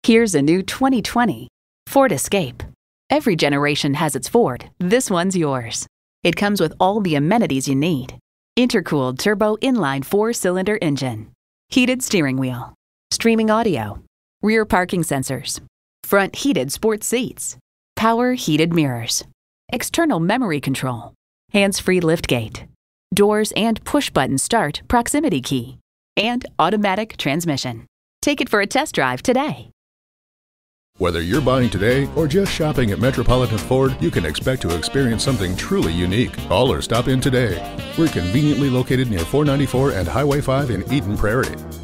Here's a new 2020 Ford Escape. Every generation has its Ford. This one's yours. It comes with all the amenities you need. Intercooled turbo inline 4-cylinder engine, heated steering wheel, streaming audio, rear parking sensors, front heated sports seats, power heated mirrors, external memory control, hands-free liftgate, doors and push-button start proximity key, and automatic transmission. Take it for a test drive today. Whether you're buying today or just shopping at Metropolitan Ford, you can expect to experience something truly unique. Call or stop in today. We're conveniently located near 494 and Highway 5 in Eden Prairie.